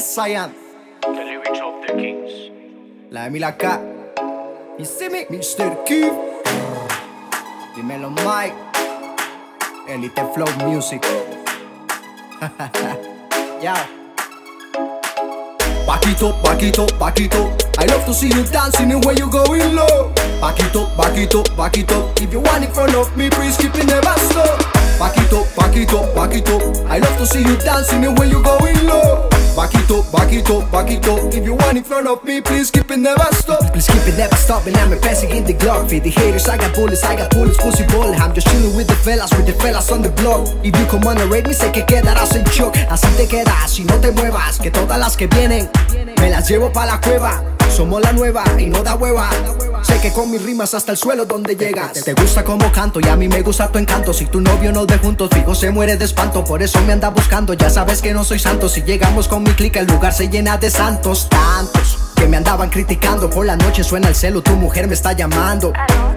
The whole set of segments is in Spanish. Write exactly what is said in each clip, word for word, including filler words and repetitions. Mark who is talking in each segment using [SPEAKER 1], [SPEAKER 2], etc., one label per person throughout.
[SPEAKER 1] Yes, I am.
[SPEAKER 2] The lyrics of the kings.
[SPEAKER 1] La de Mila K. You see me? mister Q. Dímelo, Mike. Elite Flow Music. Yeah. Back it up, back it up, back it up. I love to see you dancing and when you going low. Back it up, back it up, back it up. If you want in front of me, please keep it never stop. Back it up, back it up, back it up. I love to see you dancing and when you going low. Back it up, back it up, back it up. If you want in front of me, please keep it never stop. Please keep it never stop, and I'm passing in the Glock. For the haters, I got bullets, I got bullets, pussy ball. I'm just chilling with the fellas, with the fellas on the block. If you come on and raid me, sé que quedarás en shock. Así te quedas, si no te muevas, que todas las que vienen me las llevo pa' la cueva. Somos la nueva y no da hueva. Sé que con mis rimas hasta el suelo donde llegas. Te gusta como canto y a mí me gusta tu encanto. Si tu novio nos ve juntos, fijo se muere de espanto. Por eso me anda buscando, ya sabes que no soy santo. Si llegamos con mi clica el lugar se llena de santos. Tantos que me andaban criticando. Por la noche suena el celo, tu mujer me está llamando.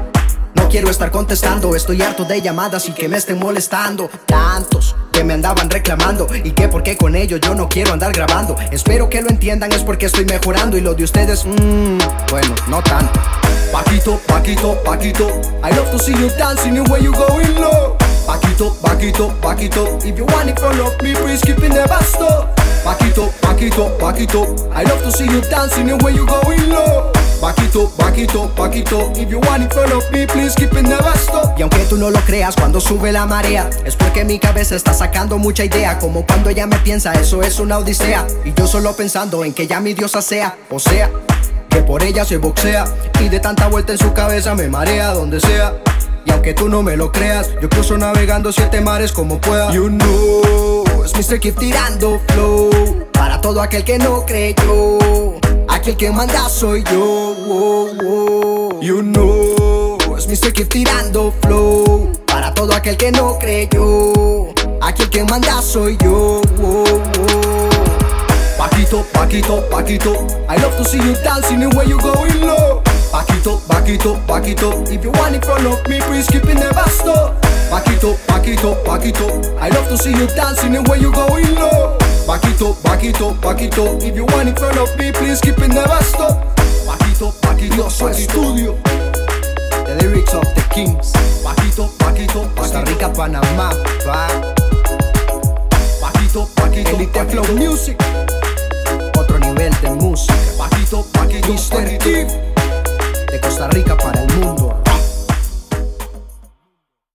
[SPEAKER 1] No quiero estar contestando, estoy harto de llamadas y que me estén molestando. Tantos que me andaban reclamando y que porque con ellos yo no quiero andar grabando. Espero que lo entiendan, es porque estoy mejorando. Y lo de ustedes, mmm, bueno, no tanto. Back it up, back it up, back it up. I love to see you dancing and when you going low. Back it up, back it up, back it up. If you want in front of me, please keep it never stop. Back it up, back it up, back it up. I love to see you dancing and when you going low. Back it up, back it up, back it up. If you want in front of me, please keep it never stop. Y aunque tú no lo creas, cuando sube la marea es porque mi cabeza está sacando mucha idea. Como cuando ella me piensa, eso es una odisea. Y yo solo pensando en que ella mi diosa sea. O sea, que por ella se boxea. Y de tanta vuelta en su cabeza me marea donde sea. Y aunque tú no me lo creas, yo cruzo navegando siete mares como pueda. You know, es mister Keep tirando flow para todo aquel que no creyó. Aquí el que manda soy yo. Oh, oh. You know, es mister Keep tirando flow para todo aquel que no creyó. Aquí el que manda soy yo. Oh, oh. Back it up, back it up, back it up. I love to see you dancing and when you going low. Back it up, back it up, back it up. If you want in front of me, please keep it never stop. Back it up, back it up, back it up. I love to see you dancing and when you going low. Back it up, back it up, back it up. If you want in front of me, please keep it never stop. Back it up, back it up, back it up. The lyrics of the kings. Back it up, back it up, Costa Rica, Panamá. Back it up, back it up, Elite Flow Music. Otro nivel de música. Back it up, back it up, mister Q. De Costa Rica para el mundo.